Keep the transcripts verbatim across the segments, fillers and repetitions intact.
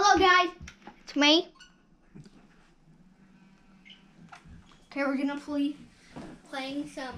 Hello guys, it's me. Okay, we're gonna play playing some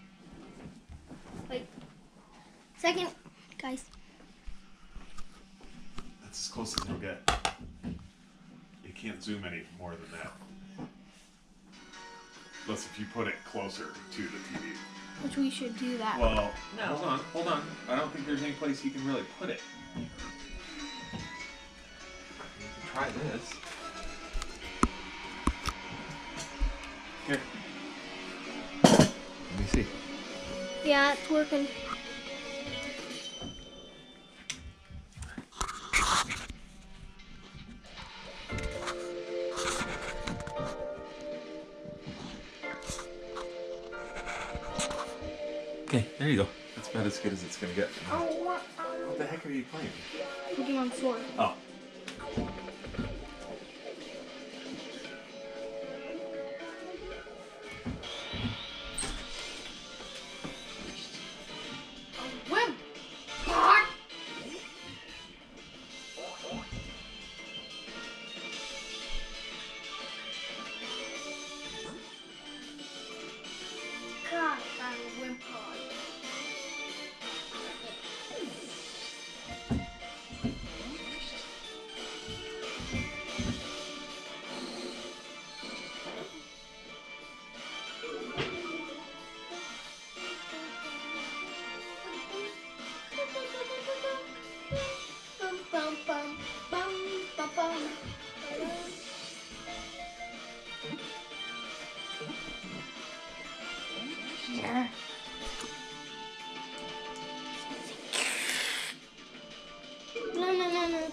like second guys. That's as close as you'll get. You can't zoom any more than that. Unless if you put it closer to the T V. Which we should do that. Well, no, hold on, hold on. I don't think there's any place you can really put it. Try this. Here. Let me see. Yeah, it's working. Okay, there you go. That's about as good as it's gonna get. Oh, what? What the heck are you playing? Pokemon Sword. Oh. Whim! God, I'm a Wimpod. Bum, bum, bum, bum, bum, bum. Yeah. No, no, no, no.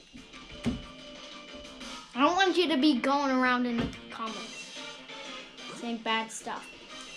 I don't want you to be going around in the comments saying bad stuff.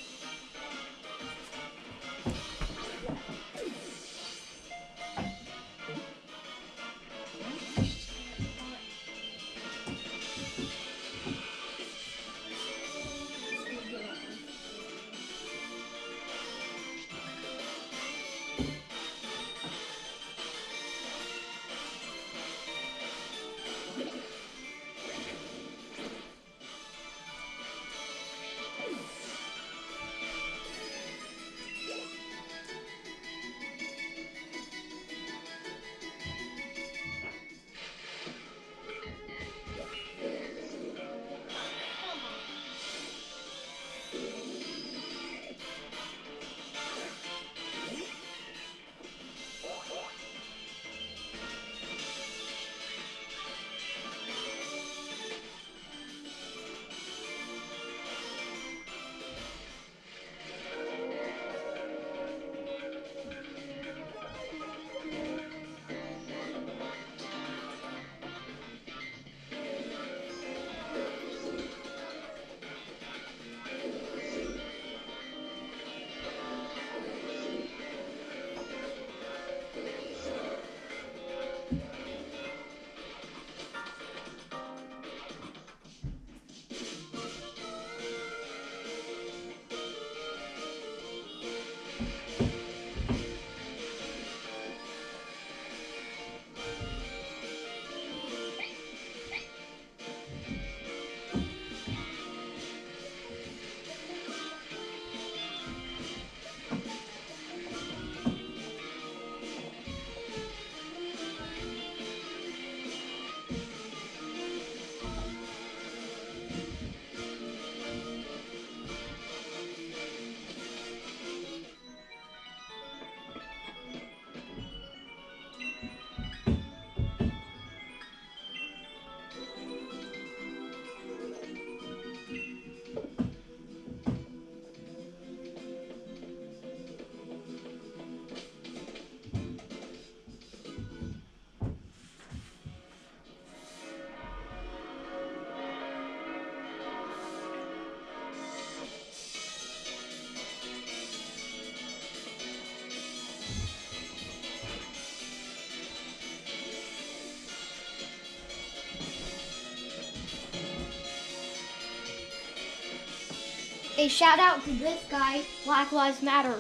A shout out to this guy, Black Lives Matter.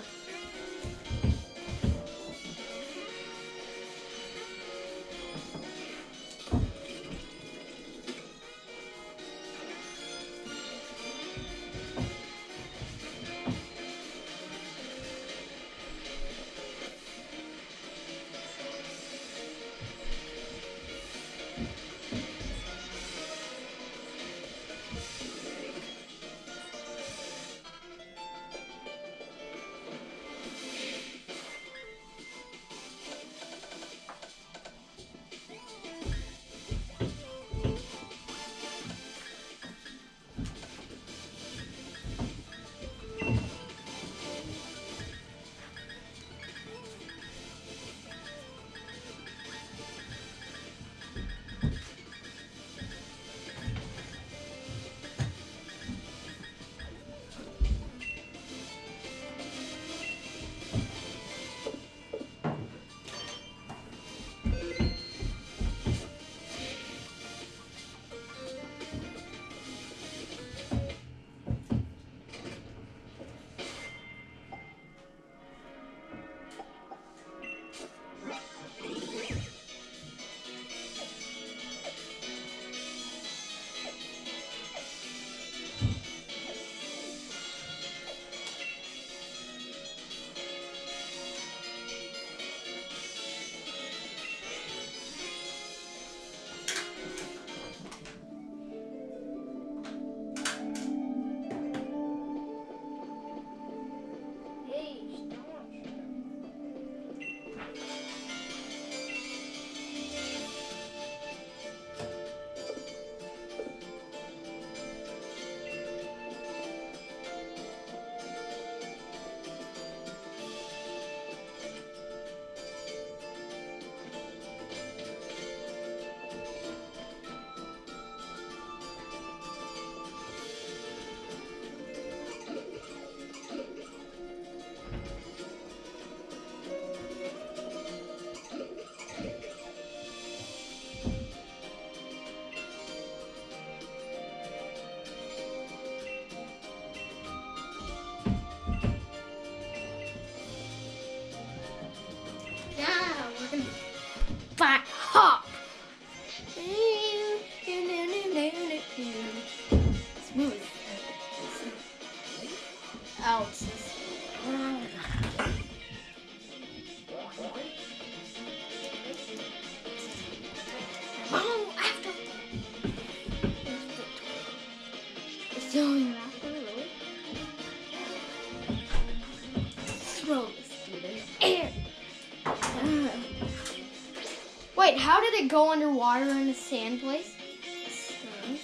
Wait, how did it go underwater in a sand place? Strange.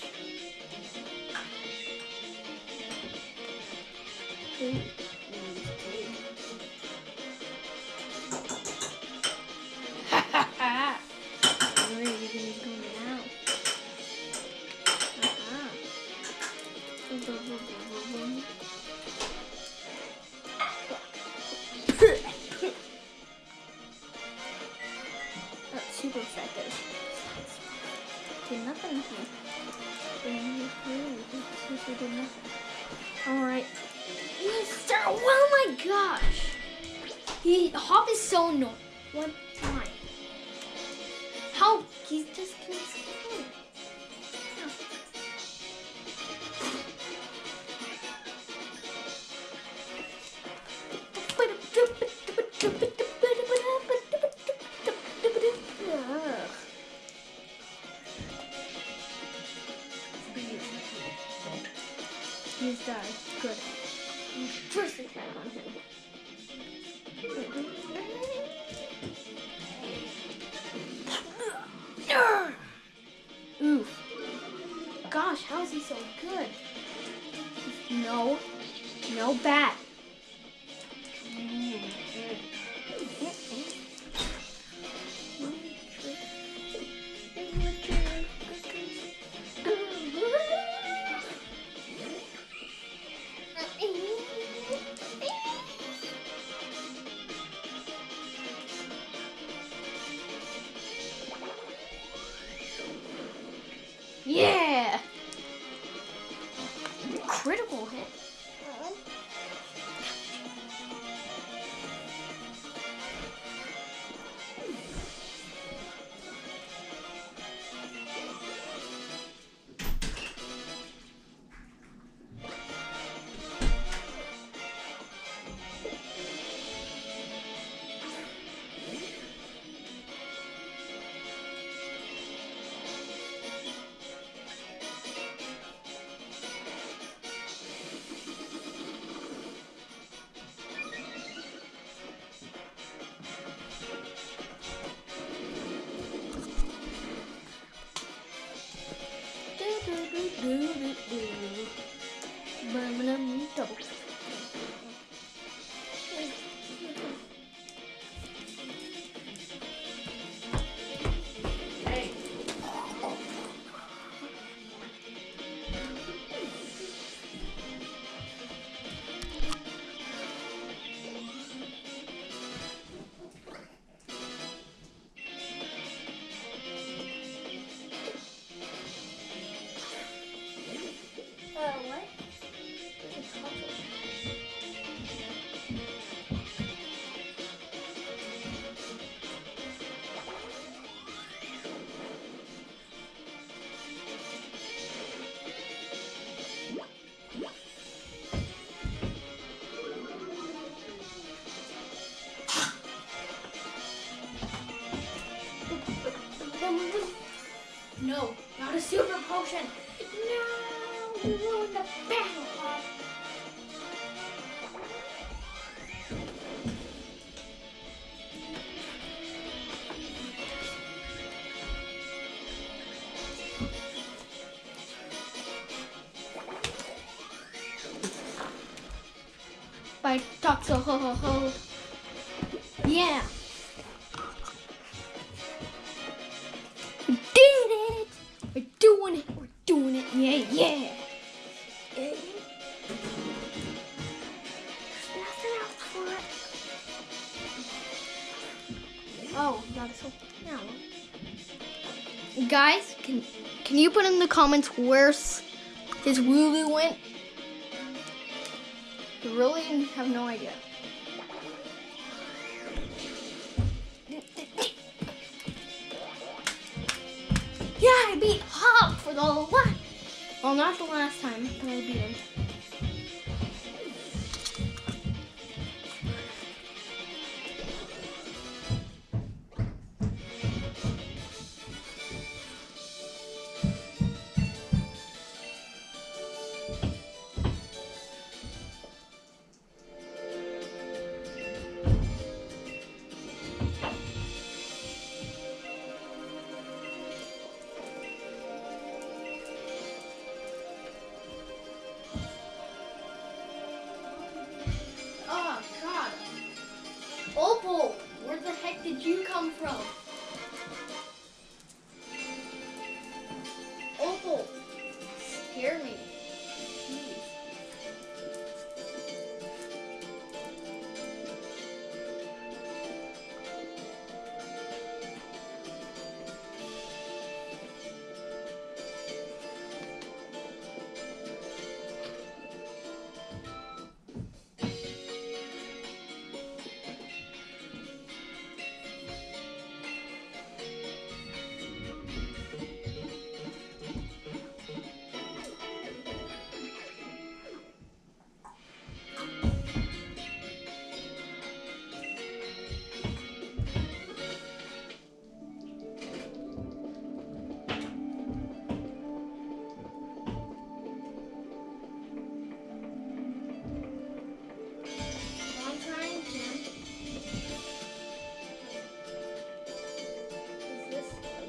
Ooh. Ha ha ha! Where are you gonna go now? Uh-huh. That's super effective. Did nothing here. Did nothing. Alright. Mister Oh my gosh! He Hop is so annoying. One time. How he's just consistent. He's died. Good. First attack on him. Oof. Gosh, how is he so good? No. No bat. Yeah! Critical hit. Double. Hey. Uh, what? No, not a super potion. No, you ruined the battle, Hop. By Toxo ho ho ho. Yeah. We did it. We're doing it. We're doing it. Yeah, yeah. Yeah. There's nothing else for it. Oh, not a soul. No. Guys, can can you put in the comments where's his Wooloo went? I really have no idea. Yeah, I beat Hop for the last. Well, not the last time, but I beat him. come from? Opal, scare me. Jeez. I'm trying, Jim. Is this?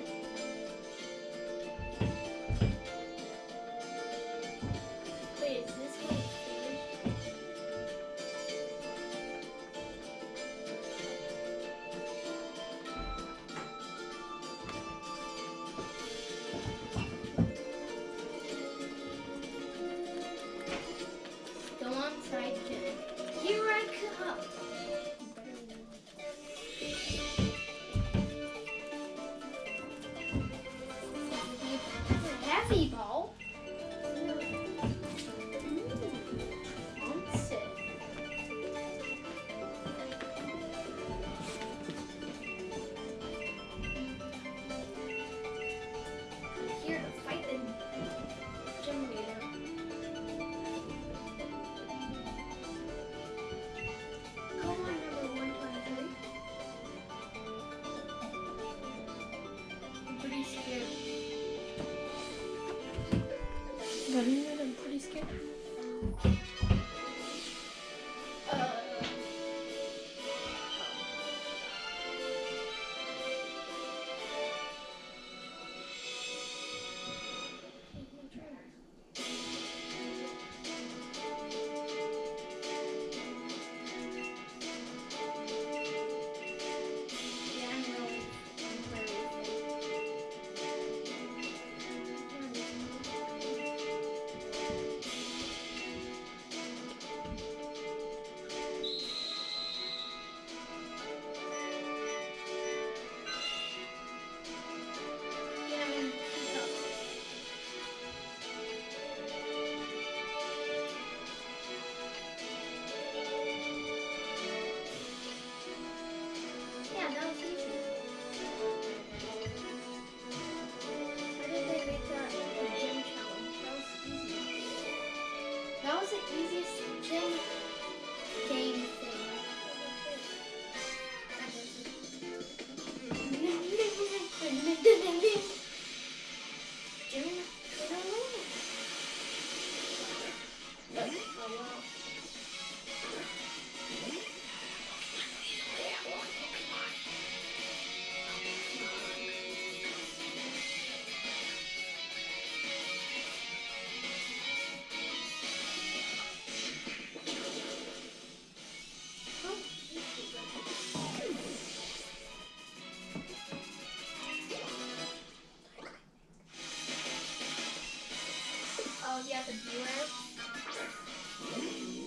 Wait, is this one finished? Go on side, Jim. Here I come. Heavy ball. Bounce it. Here to fight the gym leader. Go on, number one twenty-three. I'm pretty scared. What is it? I'm pretty scared. Uh. Yeah, I'm really, I'm very Yeah, I'm tough. Yeah, that was easy. How did they make that a gym challenge? That was easy. That was the easiest gym game thing. Jim, I don't know. Oh, wow. Oh, yeah, the viewer.